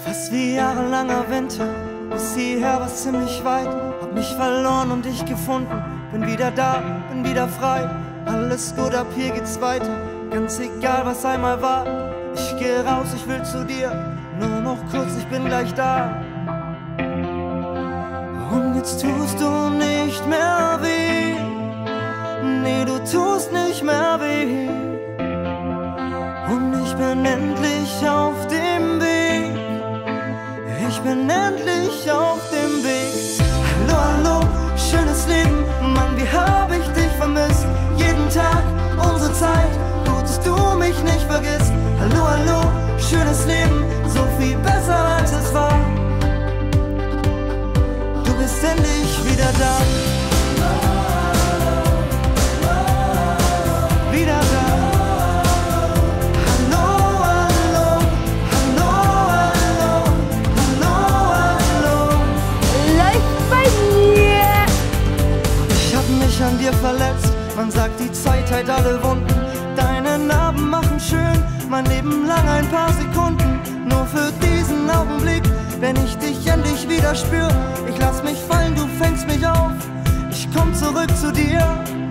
Fast wie jahrelanger Winter, bis hierher war's ziemlich weit. Hab mich verloren und dich gefunden, bin wieder da, bin wieder frei. Alles gut, ab hier geht's weiter, ganz egal was einmal war. Ich geh raus, ich will zu dir, nur noch kurz, ich bin gleich da. Und jetzt tust du nicht mehr weh, nee, du tust nicht mehr weh. Und ich bin endlich auf dem Weg, ich bin endlich auf dem Weg. Hallo, hallo, schönes Leben, Mann, wie hab ich dich vermisst. Jeden Tag unsere Zeit, gut, dass du mich nicht vergisst. Hallo, hallo, schönes Leben, so viel besser als es war. Du bist endlich wieder da. Wieder da. Hallo, hallo, hallo, hallo, hallo, hallo. Läuft bei dir. Ich hab mich an dir verletzt, man sagt, die Zeit heilt alle Wunden. Deine Narben machen schön, mein Leben lang ein paar Sekunden. Nur für diesen Augenblick, wenn ich dich endlich wieder spür. Ich lass mich fallen, du fängst mich auf, ich komm zurück zu dir.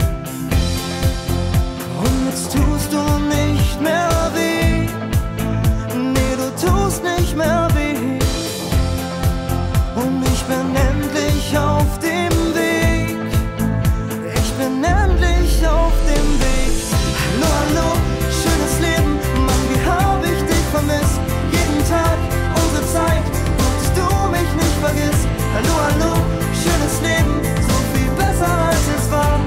Und jetzt tust du nicht mehr weh, nee, du tust nicht mehr weh. Und ich bin endlich auf dem Weg, ich bin endlich auf dem Weg. Hallo, hallo, schönes Leben, Mann, wie hab ich dich vermisst. Jeden Tag unsere Zeit, gut, dass du mich nicht vergisst. Hallo, hallo, schönes Leben, so viel besser als es war.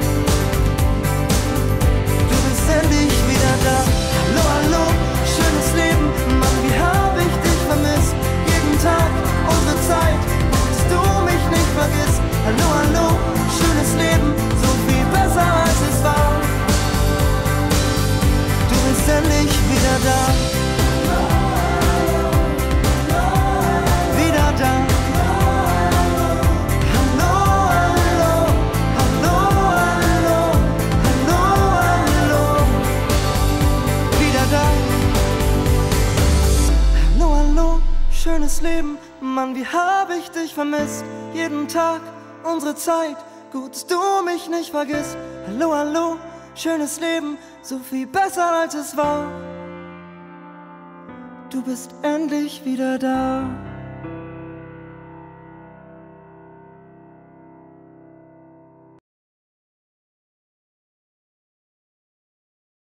Du bist endlich wieder da. Hallo, hallo, schönes Leben, Mann, wie hab ich dich vermisst. Jeden Tag unsere Zeit, gut, dass du mich nicht vergisst. Hallo, hallo, schönes Leben, so viel besser als es war. Du bist endlich wieder da. Wieder da. Hallo, hallo, hallo, hallo, hallo, hallo. Wieder da. Hallo, hallo, schönes Leben, Mann, wie hab ich dich vermisst. Jeden Tag unsere Zeit, gut, dass du mich nicht vergisst. Hallo, hallo, schönes Leben, so viel besser als es war. Du bist endlich wieder da.